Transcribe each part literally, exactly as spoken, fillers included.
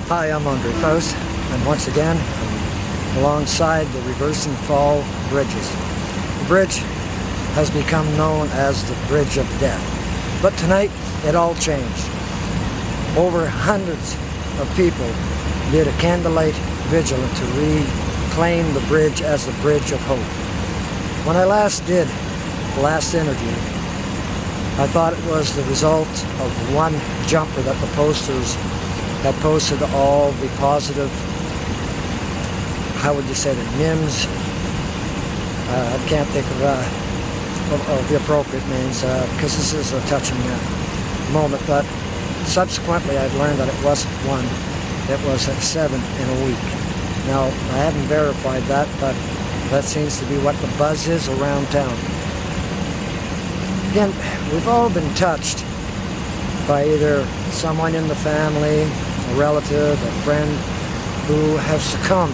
Hi, I'm Andre Faust, and once again, I'm alongside the reversing fall bridges. The bridge has become known as the Bridge of Death, but tonight it all changed. Over hundreds of people did a candlelight vigilance to reclaim the bridge as the Bridge of Hope. When I last did the last interview, I thought it was the result of one jumper that the posters had posted all the positive, how would you say it, names? Uh, I can't think of, uh, of, of the appropriate names uh, because this is a touching uh, moment, but subsequently I'd learned that it wasn't one, it was at seven in a week. Now, I haven't verified that, but that seems to be what the buzz is around town. Again, we've all been touched by either someone in the family, a relative, a friend, who have succumbed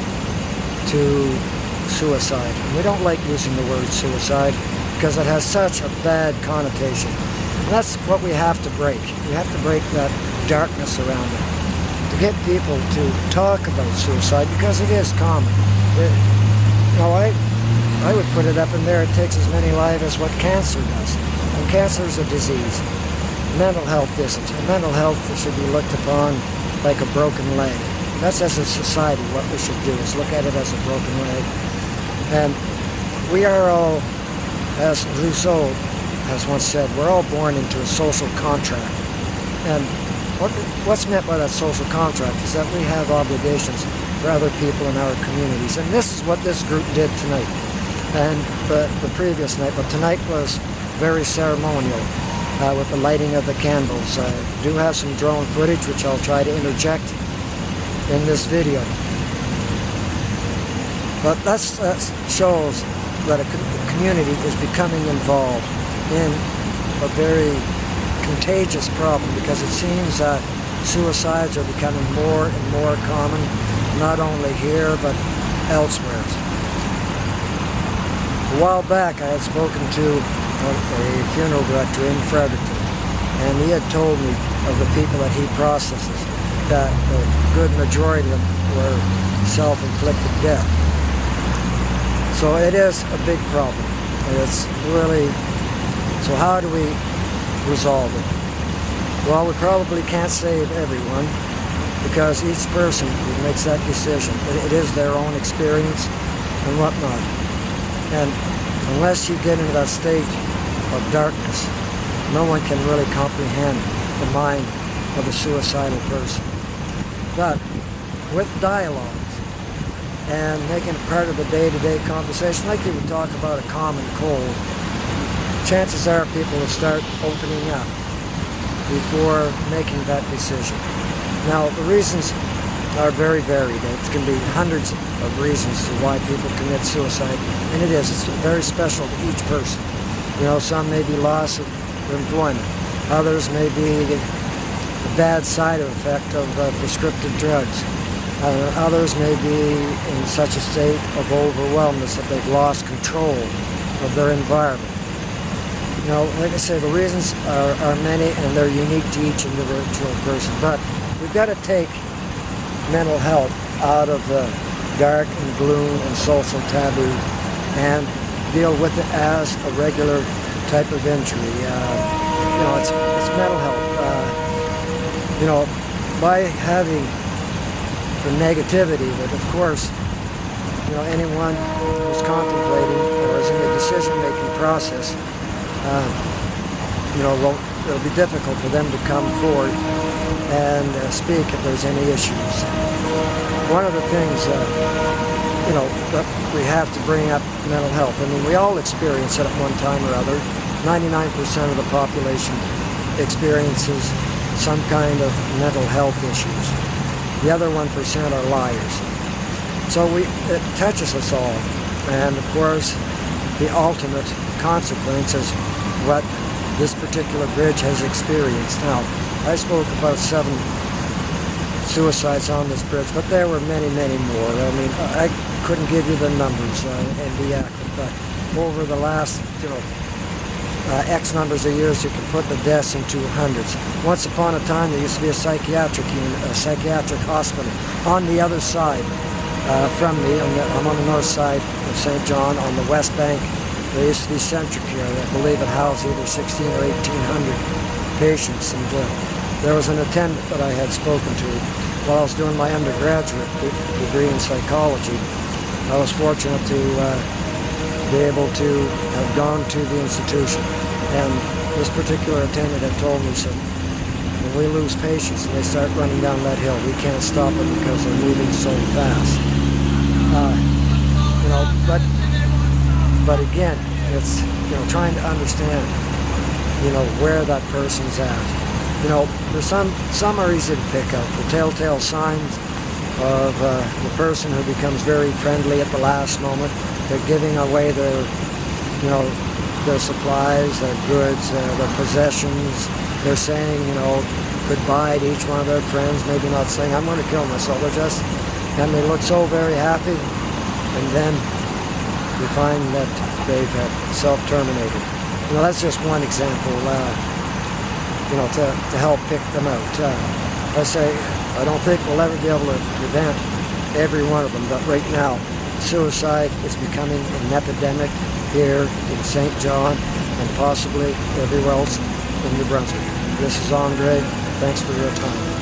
to suicide. And we don't like using the word suicide because it has such a bad connotation. And that's what we have to break. We have to break that darkness around it. To get people to talk about suicide, because it is common. It, you know, I, I would put it up in there, it takes as many lives as what cancer does. And cancer is a disease. Mental health isn't. Mental health should be looked upon like a broken leg. That's, as a society, what we should do, is look at it as a broken leg. And we are all, as Rousseau has once said, we're all born into a social contract. And what, what's meant by that social contract is that we have obligations for other people in our communities. And this is what this group did tonight. And the, the previous night, but tonight was very ceremonial. Uh, with the lighting of the candles. I uh, do have some drone footage which I'll try to interject in this video. But that shows that a co community is becoming involved in a very contagious problem, because it seems that suicides are becoming more and more common, not only here but elsewhere. A while back I had spoken to a funeral director in Fredericton, and he had told me of the people that he processes, that a good majority of them were self-inflicted death. So it is a big problem. It's really, so how do we resolve it? Well, we probably can't save everyone, because each person who makes that decision, it is their own experience and whatnot. And unless you get into that state of darkness, no one can really comprehend the mind of a suicidal person. But with dialogues and making it part of the day-to-day conversation, like you would talk about a common cold, chances are people will start opening up before making that decision. Now, the reasons are very varied. It can be hundreds of reasons to why people commit suicide, and it is. It's very special to each person. You know, some may be loss of employment. Others may be the bad side effect of uh, prescriptive drugs. Uh, others may be in such a state of overwhelmness that they've lost control of their environment. You know, like I say, the reasons are, are many, and they're unique to each individual person. But we've got to take mental health out of the dark and gloom and social taboo and deal with it as a regular type of injury. Uh, you know, it's, it's mental health. Uh, you know, by having the negativity that, of course, you know, anyone who's contemplating or is in the decision-making process, uh, you know, will, it'll be difficult for them to come forward and uh, speak if there's any issues. One of the things uh, you know, that we have to bring up mental health. I mean, we all experience it at one time or other. ninety-nine percent of the population experiences some kind of mental health issues. The other one percent are liars. So we, it touches us all. And of course, the ultimate consequence is what this particular bridge has experienced. Now, I spoke about seven suicides on this bridge, but there were many, many more. I mean, I couldn't give you the numbers uh, and be accurate, but over the last, you know, uh, X numbers of years, you can put the deaths into hundreds. Once upon a time, there used to be a psychiatric unit, a psychiatric hospital on the other side uh, from me. On the, I'm on the north side of Saint John. On the west bank, there used to be Centric here. I believe it housed either sixteen or eighteen hundred patients. And uh, there was an attendant that I had spoken to while I was doing my undergraduate degree in psychology. I was fortunate to uh, be able to have gone to the institution, and this particular attendant had told me, so when we lose patients and they start running down that hill, we can't stop it because they're moving so fast. Uh, you know, but but again, it's, you know, trying to understand, you know, where that person's at. You know, there's some some are easy to pick up. The telltale signs of uh, the person who becomes very friendly at the last moment. They're giving away their, you know, their supplies, their goods, uh, their possessions. They're saying, you know, goodbye to each one of their friends, maybe not saying, I'm going to kill myself. They're just, and they look so very happy, and then you find that they've uh, self-terminated. You know, that's just one example, uh, you know, to, to help pick them out. Uh, I say, I don't think we'll ever be able to prevent every one of them, but right now, suicide is becoming an epidemic here in Saint John and possibly everywhere else in New Brunswick. This is Andre. Thanks for your time.